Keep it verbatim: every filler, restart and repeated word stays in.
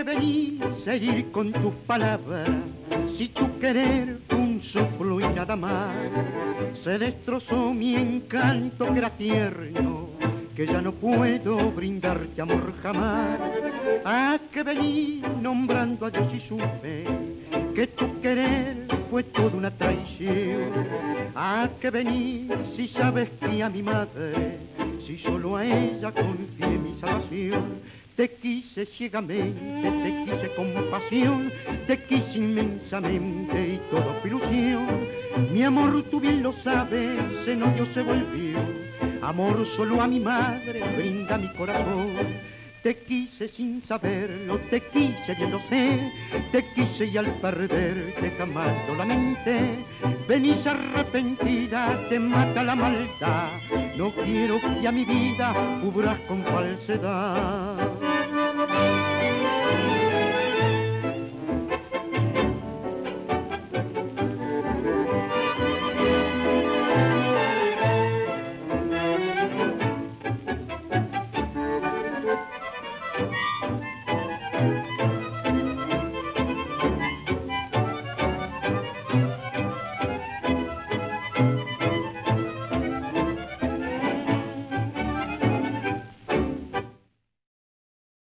venís a herir con tus palabras, si tu querer fue un soplo y nada más, se destrozó mi encanto que era tierno, que ya no puedo brindarte amor jamás. ¿A qué venís nombrando a Dios y supe que tu querer fue toda una traición? ¿A qué venís si sabes que a mi madre, si solo a ella confié mi salvación? Te quise ciegamente, te quise con pasión, te quise inmensamente y todo fue ilusión. Mi amor, tú bien lo sabes, se novió, se volvió amor solo a mi madre, brinda mi corazón. Te quise sin saberlo, te quise bien lo sé, te quise y al perderte jamás lo lamenté. Venís arrepentida, te mata la maldad, no quiero que a mi vida cubras con falsedad.